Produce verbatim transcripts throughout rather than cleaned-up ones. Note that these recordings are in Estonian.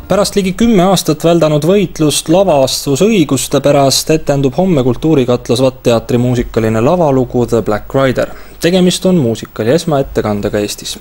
Pärast ligi kümme aastat väldanud võitlust lavastusõiguste pärast etendub homme Kultuurikatlas Vatteatri muusikaline lavalugu The Black Rider. Tegemist on muusikali esmaettekandega Eestis.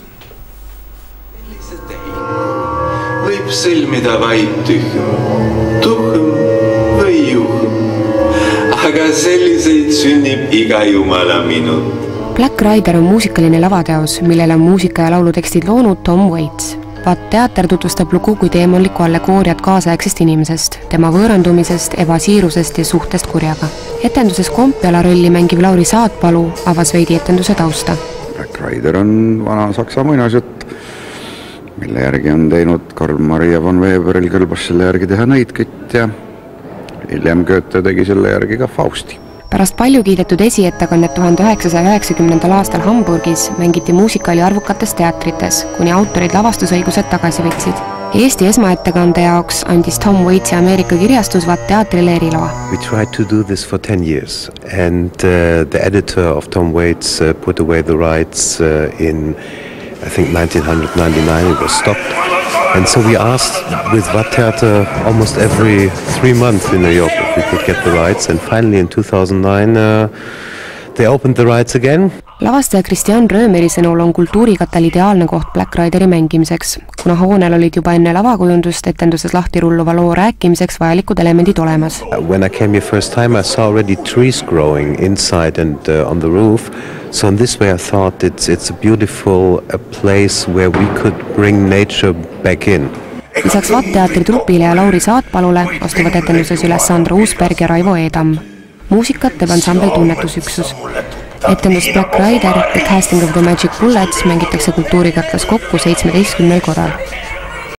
Võib sõlmida vaid tühjum, tuhum või juhum, aga selliseid sünnib iga jumala minut. Black Rider on muusikaline lavateos, millele on muusika ja laulutekstid loonud Tom Waits. Vatteater tutvustab lugu kui teemaliku allegooriat kaasaegsest inimesest, tema võõrandumisest, evasiirusest ja suhtest kurjaga. Etenduses Kompiala rolli mängiv Lauri Saatpalu avas veidi etenduse tausta. Black Rider on vana saksa muinasjutt, mille järgi on teinud Karl Maria von Weberil kõlbas selle järgi teha Neidkütt ja hiljem Goethe tegi selle järgi ka Fausti. Pärast palju kiidetud esiettekannet tuhande üheksasaja üheksakümnendal aastal Hamburgis mängiti muusikali arvukates teatrites, kuni autorid lavastusõigused tagasi võtsid. Eesti esmaettekande jaoks andis Tom Waitsi Ameerika kirjastus Vatteatrile eriloa. We tried to do this for ten years and uh, the editor of Tom Waits uh, put away the rights uh, in I think nineteen ninety-nine. It was stopped. And so we asked with Vatteater almost every three months in New York if we could get the rights. And finally in two thousand nine uh, they opened the rights again. Lavastaja Kristjan Röömeri sõnul on Kultuurikatal ideaalne koht Black Rideri mängimiseks, kuna hoonel olid juba enne lavakujundust etenduses lahti rulluva loo rääkimiseks vajalikud elemendid olemas. When I came here first time I saw already trees growing inside and uh, on the roof. So in this way I thought it's, it's a beautiful a place where we could bring nature back in. Lisaks Vatteatri trupile ja Lauri Saatpalule astuvad etenduses üles Sandra Uusberg ja Raivo Eedam. Muusikat teeb ansambel Tunnetusüksus. Etendust Black Rider, The Casting of the Magic Bullets mängitakse Kultuurikatlas kokku seitsmeteistkümnel korral.